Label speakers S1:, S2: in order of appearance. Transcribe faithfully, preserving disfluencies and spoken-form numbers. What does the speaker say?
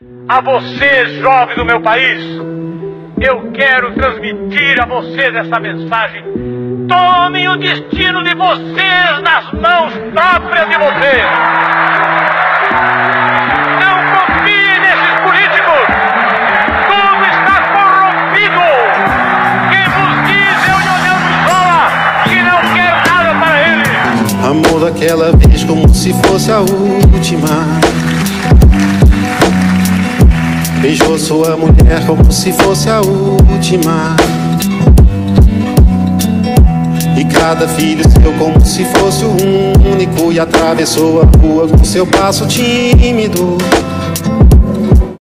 S1: A vocês, jovens do meu país, eu quero transmitir a vocês essa mensagem. Tomem o destino de vocês nas mãos próprias de vocês. Não confiem nesses políticos. Tudo está corrompido. Quem vos diz é o Leonel Brizola, que não quer nada para ele.
S2: Amor daquela vez como se fosse a última. Beijou sua mulher como se fosse a última. E cada filho seu como se fosse o único. E atravessou a rua com seu passo tímido.